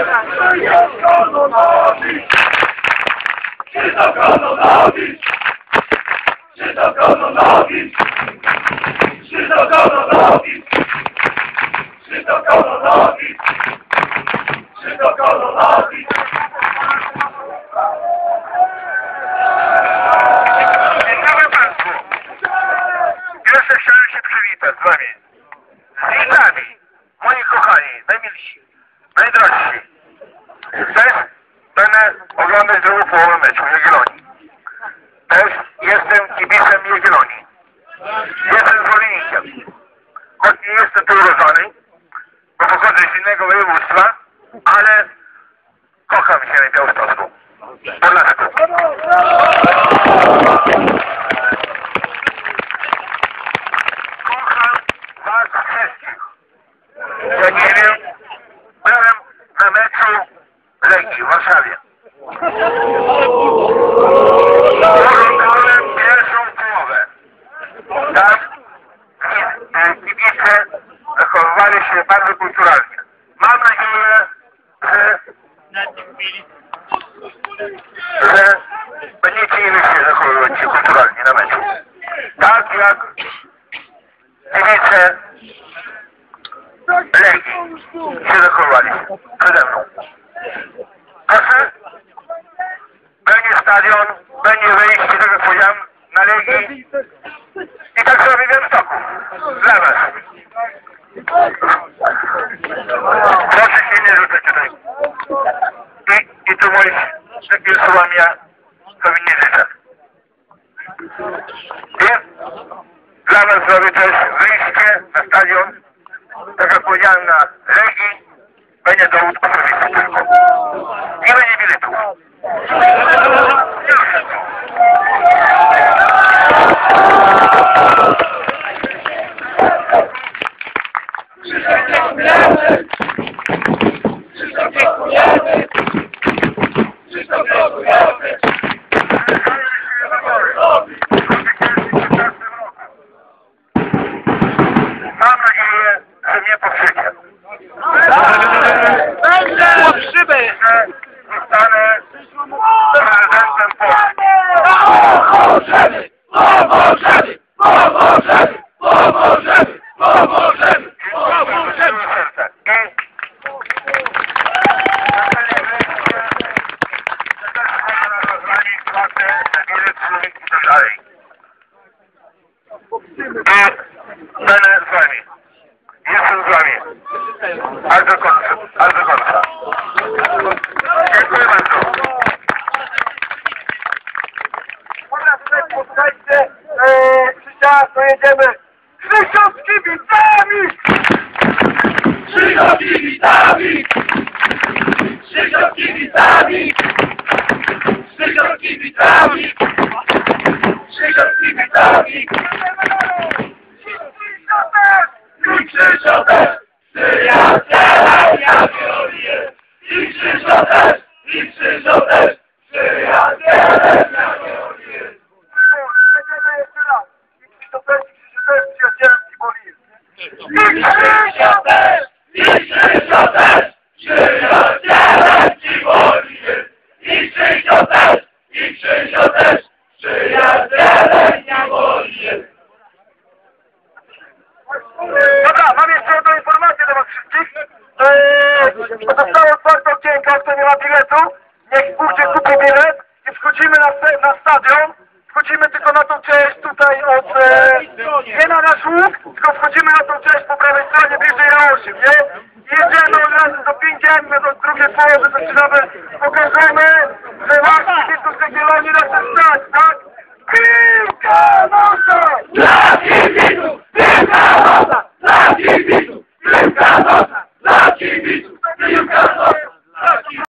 Jeszcze chciałem się przywitać z wami. Z widzami, moi kochani, najmilsi, najdrożsi. Też będę oglądać drugą połowę meczu Jagiellonii. Też jestem kibicem Jagiellonii. Jestem zwolennikiem. Choć nie jestem tu urodzony, bo pochodzę z innego województwa, ale kocham się w Białostocku. Podlasku. Kocham was wszystkich. Ja nie wiem, byłem na meczu Legii w Warszawie. Oglądałem pierwszą połowę. Tam kibice zachowywali się bardzo kulturalnie. Mam nadzieję, że będziecie i wy się zachowywać się kulturalnie na meczu. Tak jak kibice Legii się zachowali przede mną. Proszę, będzie stadion, będzie wejście, tak jak powiedziałem, na Legii i tak sobie w Białymstoku. Dla was. Proszę się nie rzucać tutaj. I tu moich takimi słowami ja sobie nie życzę. I dla was zrobię też wyjście na stadion, tak jak powiedziałem, na Legii, będzie dowód osobisty tylko. Nie będzie biletów. Mam nadzieję, że mnie poprzecie. Że zostanę prezydentem Polski. Pomożemy! Pomożemy! Pomożemy! Pomożemy! Pomożemy! Pomożemy! Będę z wami. Jestem z wami. Aż do końca. Aż do końca. Dziękuję bardzo. Dobra, tutaj posłuchajcie. Krzysia, to jedziemy. Krzysia z kibicami! Krzysia z kibicami! Krzysia z kibicami! Krzysia z kibicami! Krzysia z kibicami! I Krzysia też! Przyjaciela Jagiellonii! I Krzysia też! I Krzysia też! Przyjaciela Jagiellonii! Będziemy jeszcze raz. I Krzysia też, przyjacielem Kibolii. I Krzysia też! I Krzysia też! Przyjaciela Kibolii! I Krzysia też! I Krzysia też! Przyjaciela Kibolii! Dobra, mam jeszcze jedną informację do was wszystkich. Zostało otwarte okienko, kto nie ma biletu, niech pójdzie kupi bilet i wchodzimy na stadion. Wchodzimy tylko na tą część tutaj od... nie na nasz łuk, tylko wchodzimy na tą część po prawej stronie bliżej A8, nie? Jedziemy od razu do Pinkiem, my do drugiej połowy zaczynamy, pokażemy, że właśnie kibiców z Jagiellonii na ten stać, tak? Piłka nożna!